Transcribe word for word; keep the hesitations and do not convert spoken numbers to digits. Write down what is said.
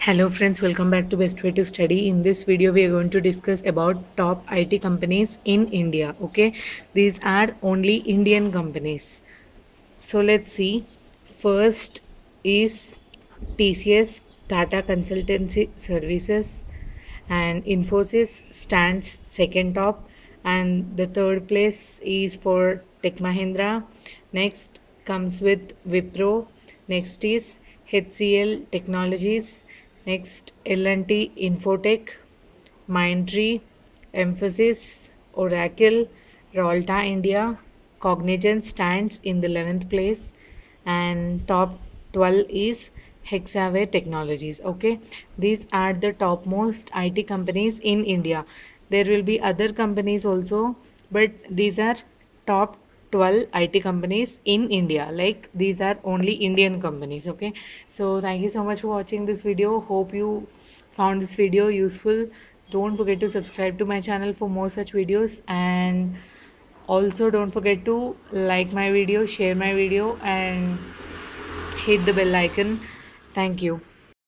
Hello friends, welcome back to Best Way to Study. In this video, we are going to discuss about top I T companies in India. Okay, these are only Indian companies. So let's see. First is T C S, Tata Consultancy Services, and Infosys stands second top, and the third place is for Tech Mahindra. Next comes with Wipro. Next is H C L Technologies. Next L and T Infotech, Mindtree, Emphasis, Oracle, Rolta India. Cognizant stands in the eleventh place, and top twelve is Hexaware Technologies. Okay, these are the topmost I T companies in India. There will be other companies also, but these are top twelve I T companies in India. Like these are only Indian companies. Okay, so thank you so much for watching this video. Hope you found this video useful. Don't forget to subscribe to my channel for more such videos, and also don't forget to like my video, share my video, and hit the bell icon. Thank you.